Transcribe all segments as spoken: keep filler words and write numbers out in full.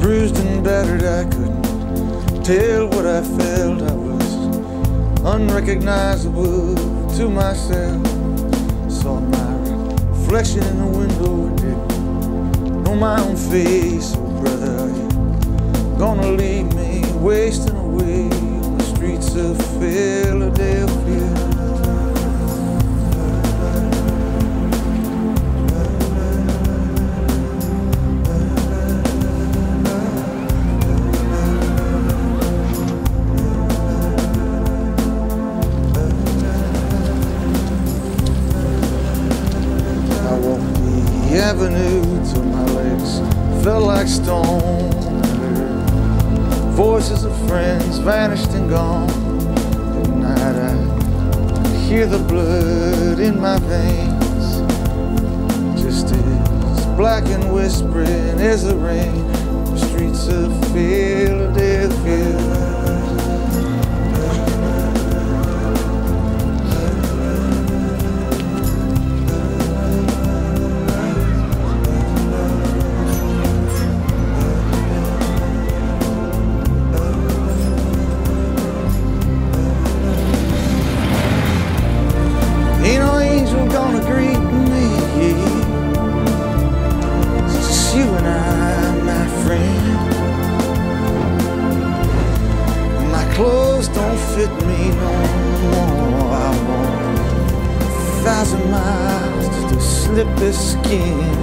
bruised and battered, I couldn't tell what I felt. I was unrecognizable to myself. Saw my reflection in the window, didn't know my own face. Oh brother, are you gonna leave me wasting away on the streets of Philadelphia? The avenue till my legs felt like stone. Voices of friends vanished and gone. At night I hear the blood in my veins, just as black and whispering as the rain. The streets of Philadelphia. Ain't no angel gonna greet me. It's just you and I, my friend. My clothes don't fit me no more. I walk a thousand miles just to slip this skin.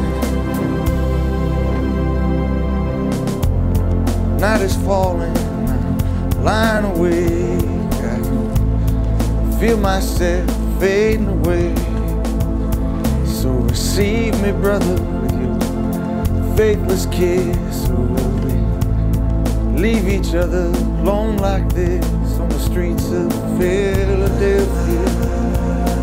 Night is falling, I'm lying awake. I can feel myself fading away. So receive me, brother, with your faithless kiss. Or will we leave each other alone like this on the streets of Philadelphia?